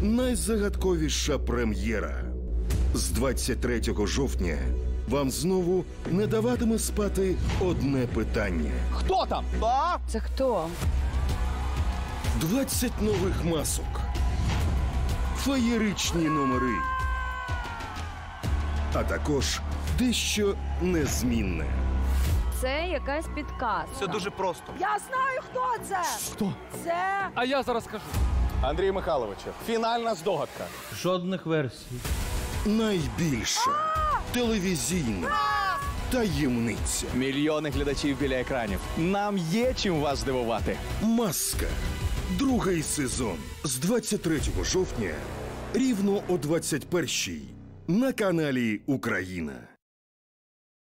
найзагадковіша прем'єра. З 23 жовтня вам знову не даватиме спати одне питання. Хто там? А? Це хто? 20 нових масок. Феєричні номери. А також дещо незмінне. Це якась підказка. Це дуже просто. Я знаю, хто це! Хто? Це А я зараз скажу. Андрій Михайловичу, фінальна здогадка. Жодних версій. Найбільша телевізійна таємниця. Мільйони глядачів біля екранів. Нам є чим вас здивувати. Маска. Другий сезон. З 23 жовтня рівно о 21-й на каналі Україна.